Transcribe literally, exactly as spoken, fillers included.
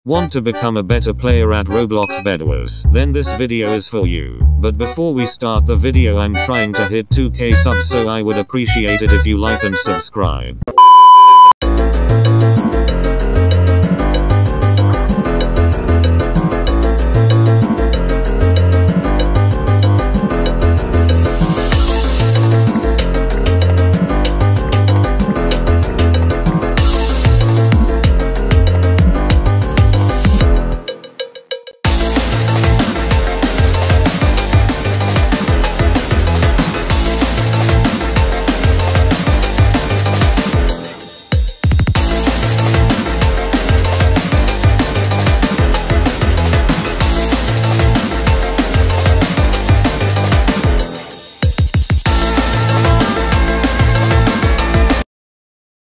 Want to become a better player at Roblox bedwars? Then this video is for you. But before we start the video, I'm trying to hit two K subs, so I would appreciate it if you like and subscribe.